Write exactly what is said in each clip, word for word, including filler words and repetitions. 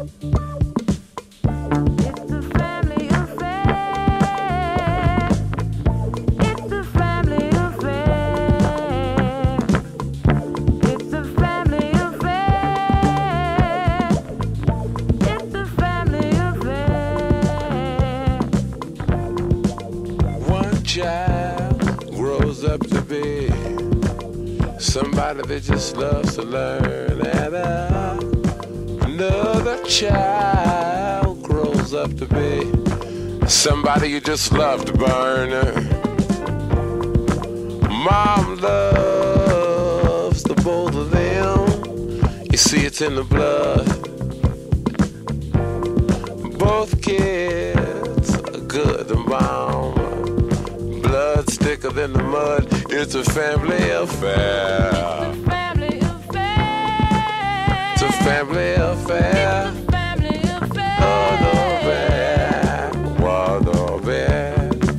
Somebody that just loves to learn, and uh, another child grows up to be somebody you just love to burn. Mom loves the both of them. You see, it's in the blood. Both kids are good and bomb. Blood thicker than the mud. It's a family affair. It's a family affair. It's a family affair. It's a family affair. Oh, no bad. What no bad.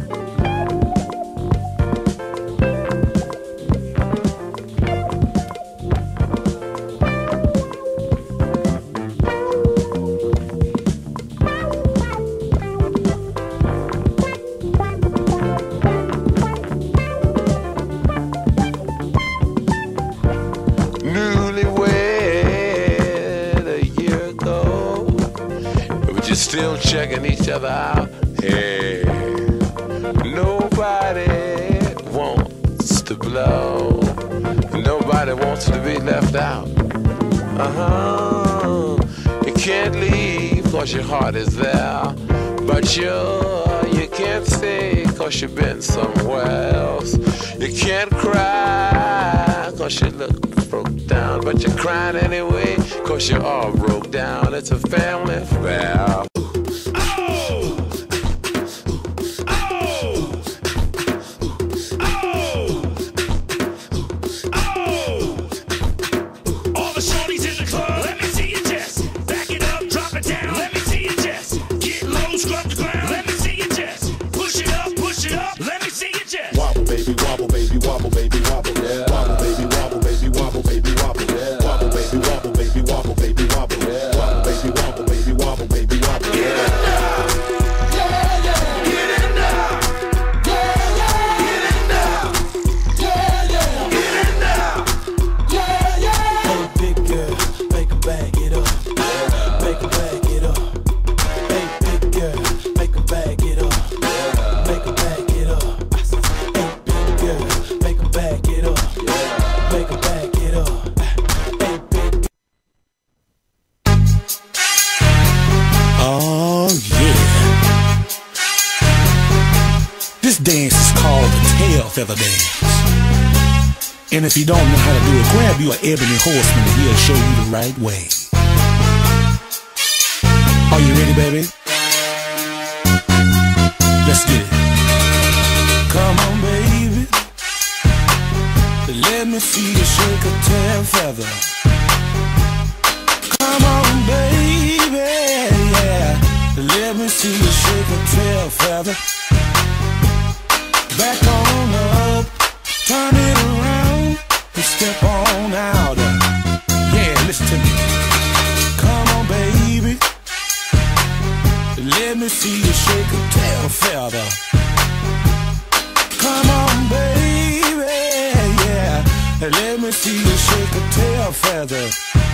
Still checking each other out. Hey, nobody wants to blow. Nobody wants to be left out. Uh-huh. You can't leave cause your heart is there. But you, you can't stay cause you've been somewhere else. You can't cry cause you look broke down. But you're crying anyway cause you're all broke down. It's a family affair. Feather dance. And if you don't know how to do it, grab you an ebony horseman and he'll show you the right way. Are you ready, baby? Let's get it. Come on, baby. Let me see you shake a tail feather. Come on, baby, yeah. Let me see you shake a tail feather. Back on up, turn it around, and step on out. Yeah, listen to me. Come on, baby. Let me see you shake a tail feather. Come on, baby, yeah. Let me see you shake a tail feather.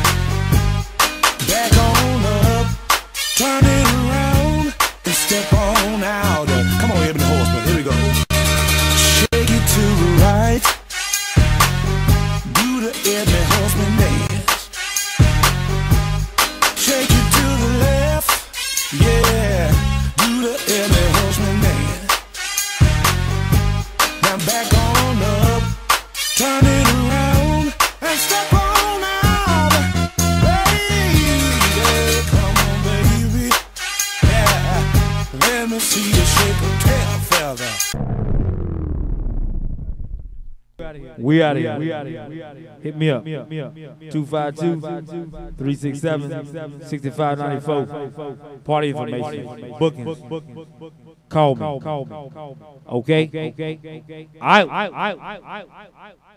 Back on up, turn it around, and step on out. Come on, Ebony Horseman, here we go. Shake it to the right, do the Ebony Horseman dance. Shake it to the left, yeah, do the Ebony Horseman dance. Now back on up, turn it around, and step on out. Baby, come on, baby, yeah. Let me see you shake a tail feather. We out of here. We out of here. Hit me up. two five two, three six seven, six five nine four. Party information. Bookings. Call me. Okay? All right.